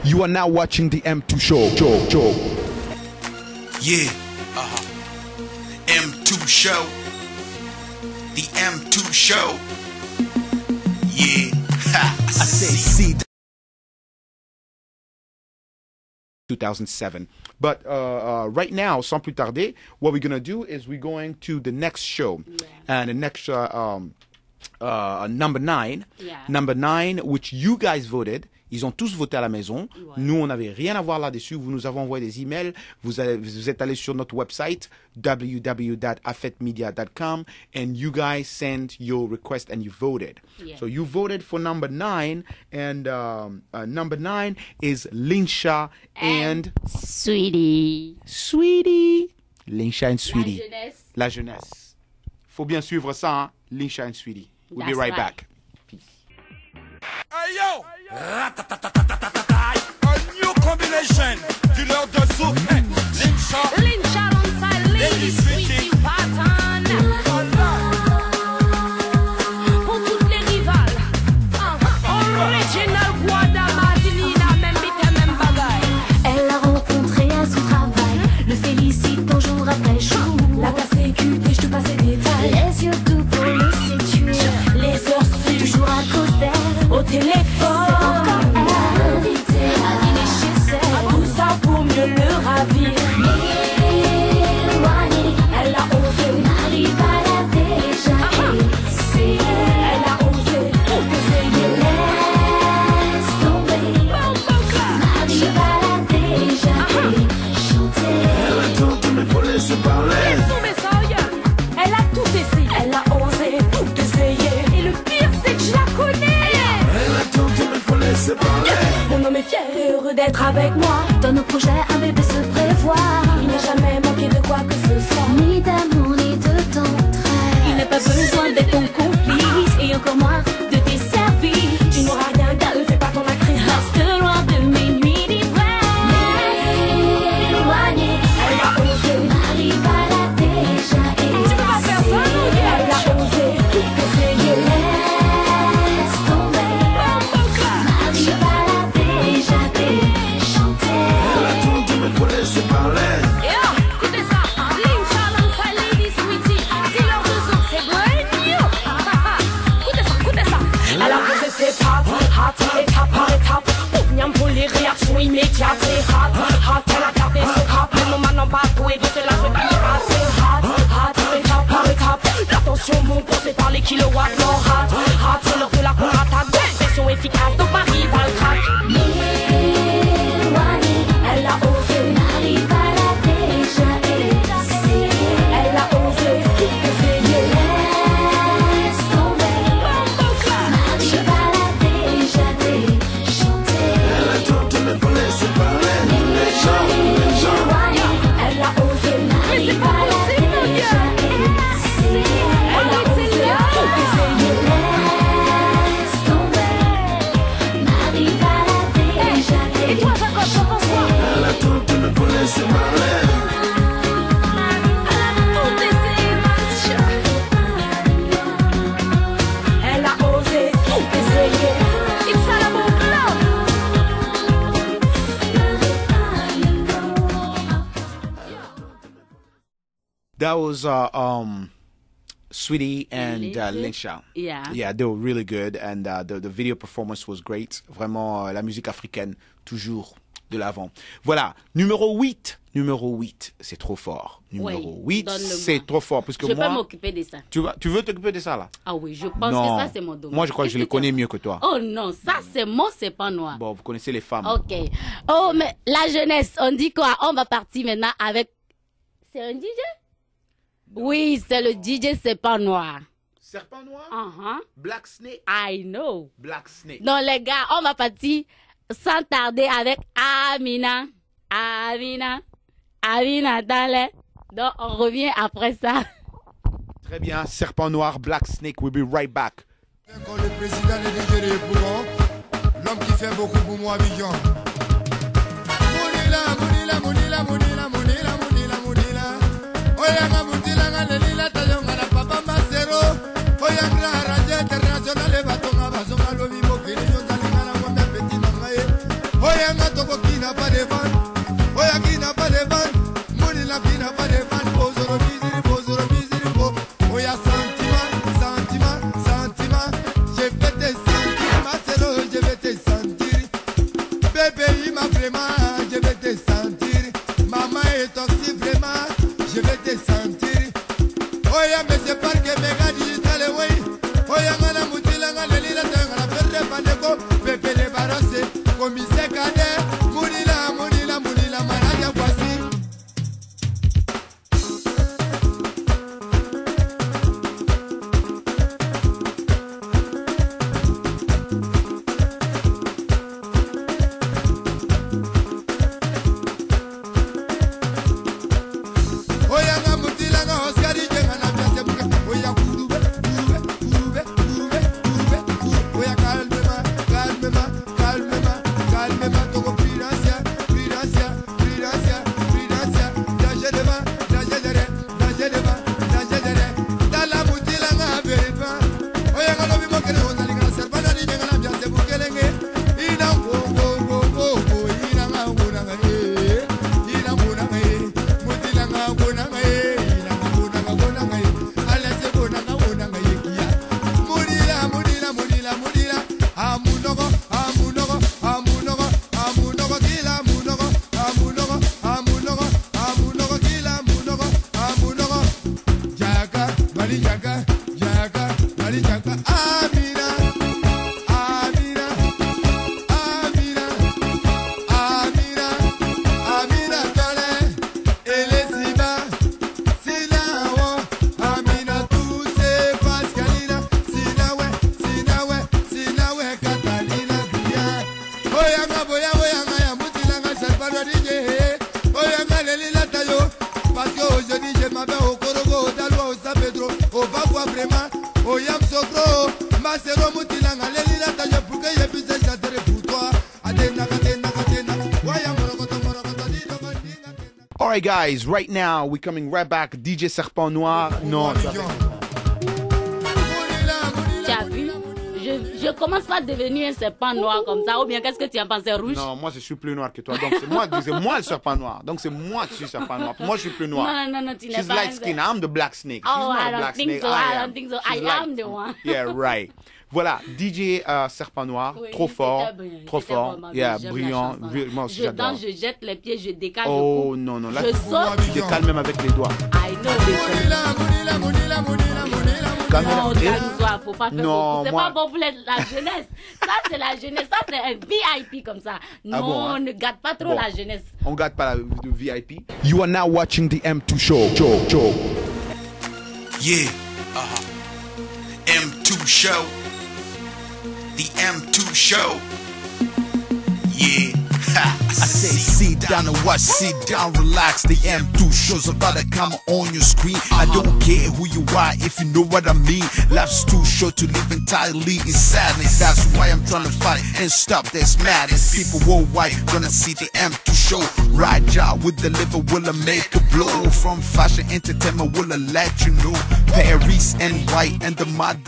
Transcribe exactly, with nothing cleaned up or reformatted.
You are now watching the M two show. Show, show. Yeah, uh-huh. M two show. The M two show. Yeah. Ha, I say C. two thousand seven. But uh, uh, right now, sans plus tarder, what we're going to do is we're going to the next show. Yeah. And the next uh, um, uh, number nine. Yeah. Number nine, which you guys voted. Ils ont tous voté à la maison. Ouais. Nous, on n'avait rien à voir là-dessus. Vous nous avez envoyé des emails. Vous, avez, vous êtes allé sur notre website, w w w dot affect media dot com, and you guys sent your request and you voted. Yeah. So you voted for number nine, and um, uh, number nine is Linsha and, and Sweetie. Sweetie. Linsha and Sweetie. La jeunesse. La jeunesse. Faut bien suivre ça, hein? Linsha and Sweetie. We'll That's be right, right back. Hey yo! A new combination. Dealer de soup. Linsha. Linsha on side, lady Sweetie pattern. Pour toutes les rivales. Original Guada Martinina, même bite, même bagaille. Elle l'a rencontré à son travail. Le félicite un jour après jour. La persécutée, je te passe les détails. Les yeux doux pour le séduire. Les heures sont toujours à cause d'elle. Au téléphone. Mon homme est fier et heureux d'être avec moi. Dans nos projets, un bébé se prévoit. Il n'a jamais manqué de quoi que ce soit. Ni d'amour, ni de d'entraide. Il n'a pas besoin d'être ton complice. Et encore moins de tes services. Tu n'auras rien qu'à ne fais pas ton actrice. Reste loin de mes nuits d'ivresse. Éloignée, elle a osé. Arrive à la déjà et tu vas faire ça, non? Elle a osé. Essayer. Laisse tomber. Arrive à la déjà déchantée. Elle a tout, mais faut laisser parler. Yeah, écoutez ça. Linsha alongside lady Sweetie. Dis-leur de soup, c'est brand new. Écoutez ça, écoutez ça. Elle a posé ses pattes, hâte, étape par étape. Pour bien pour les réactions immédiates, c'est hâte, hâte. Elle a gardé ce cap, le moment n'a pas trouvé de cela, je pirate. C'est hâte, hâte, étape par étape. L'attention monte, c'est par les kilowatts, non hâte, hâte. C'est l'heure de la contre-attaque, pression efficace, donc ma rivale craque. éloignée, Elle a osé, arrive à la déjà et elle a osé, essayer. laisse tomber. Arrive à la déjà déchantée. Elle a tout, mais faut laisser parler. Éloignée, Elle a osé, Mais c'est pas possible, mon gars. elle a osé, essayer. laisse tomber. Arrive à la déjà Et toi, Jacob, t'en penses quoi? Elle a tout, mais faut laisser parler. Tout essayé, match. Elle a osé, essayer. It's all about love. That was uh, um, Sweetie and uh, Linsha. Yeah. Yeah, they were really good, and uh, the, the video performance was great. Vraiment, euh, la musique africaine, toujours de l'avant. Voilà, numéro huit. Numéro huit, c'est trop fort. Numéro Oui, huit, donne-le-moi. c'est trop fort. Parce que Je moi, peux m'occuper de ça. tu, vas, tu veux t'occuper de ça, là? Ah oui, je pense Non. que ça, c'est mon domaine. Moi, je crois que je le connais mieux que toi. Oh non, ça, c'est mon, c'est pas noir. Bon, vous connaissez les femmes. Ok. Oh, mais la jeunesse, on dit quoi? On va partir maintenant avec... C'est un D J? Oui, c'est le D J, c'est pas noir. Serpent noir? Uh-huh. Black Snake? I know. Black Snake. Donc, les gars, on va partir sans tarder avec Amina. Amina. Amina dans les... Donc, on revient après ça. Très bien, Serpent noir, Black Snake, we'll be right back. Quand le président est dégueulé pour moi, l'homme qui fait beaucoup pour moi, Abidjan. Monila, monila, monila, monila, monila, monila, monila. Oya, monila, monila, tayonga na papa Masero. Oya, grand arrangé international, et batonga, basonga, lobi, mokiri, yonza, lingana, mwambe, petit, nangaye. Oya nga toko kina pa devan. Oya kina pa devan. Muni la kina pa devan. Bozoro biziri, bozoro biziri, bo. Oya sentiment, sentiment, sentiment. Je vais te sentir, ma sœur, je vais te sentir. Bébé, il m'a vraiment, je vais te sentir. Maman est toxique vraiment, je vais te sentir. Oya mais c'est pas que mes gars digital way. Oya nga na mutila nga lelila tenga la perde pandeko. Bébé débarrassé, commissaire cadet. Munila, munila, munila, manaja voici. Oya nga mutila nga Oscar jenga na piase buka. Oya kurube, kurube, kurube, kurube, kurube, kurube. Oya calmement, calmement, calmement, calmement. Toko financia, financia, financia, financia. Danger devant, danger derrière, danger devant, danger derrière. Dala mutila nga verifa. Oya nga lobi mokele onda linga na serva na jenga na piase bukelenge. Ina go go go go go. Ina nga nguna nga eh. Ina nguna nga eh. Mutila nga nguna nga eh. Ina nga nguna nga nguna nga eh. Alese nguna nga nguna nga eh kia. Munila, munila, munila, munila. Amunogo, amunogo, amunogo, amunogo kila amunogo, amunogo, amunogo, amunogo kila amunogo, amunogo. Jaka, mali jaka, jaka, mali jaka. Amina, Amina, Amina, Amina, Amina tole. Elesiba, Sinawo, Amina tuse Pascalina, Sinawe, Sinawe, Sinawe Catalina Bia. Oya nga boya boya nga ya mutila nga servano D J. Oya nga lelila tayo, parce que aujourd'hui je m'appelle au Korogo, au Dalwa, au San Pedro, au Bagua vraiment, au Yam Sokro, Masero mutila nga lelila tayo pour que je puisse chanter pour toi. Atena, atena, atena. Waya morokoto, morokoto, dino, dino, dino. All right, guys. Right now, we're coming right back. D J Serpent Noir. Non. Tu as vu? Je, je commence pas à devenir un serpent noir comme ça. Ou bien qu'est-ce que tu en pensais, rouge? Non, moi je suis plus noir que toi. Donc c'est moi, c'est moi le serpent noir. Donc c'est moi qui suis serpent noir. Moi je suis plus noir. Non, non, non, tu n'es She's pas light un skin. I'm the black snake. She's Oh, not I a don't black think snake. so. I I am. don't think so. She's I light. am the one. Yeah, right. Voilà, D J euh, Serpent Noir, Oui, trop c'était fort, brillant, trop c'était fort, vraiment yeah, bien, j'aime brillant. la chanson, vi- Moi aussi Je j'adore. danse, je jette les pieds, je décale, Oh je coupe. non, non, là Je tu saute. tu décales même avec les doigts. I know this. Munila, munila, munila, munila, munila. Caméra. Non, Eh? calme-toi, faut pas faire Non, beaucoup. C'est moi- pas bon pour la la jeunesse. Ça, c'est la jeunesse. Ça, c'est un V I P comme ça. Non, Ah bon, hein? ne gâte pas trop Bon. la jeunesse. On garde pas la le V I P. You are now watching the M two show. Show, show. Yeah. Uh-huh. M two show. The M two show. Yeah. Ha. I say sit down and watch, sit down, relax. The M two show's about to come on your screen. I don't care who you are if you know what I mean. Life's too short to live entirely in sadness. That's why I'm trying to fight and stop this madness. People worldwide gonna see the M two show. Right job with the liver will I make a blow. From fashion entertainment will I let you know. Paris and white and the mud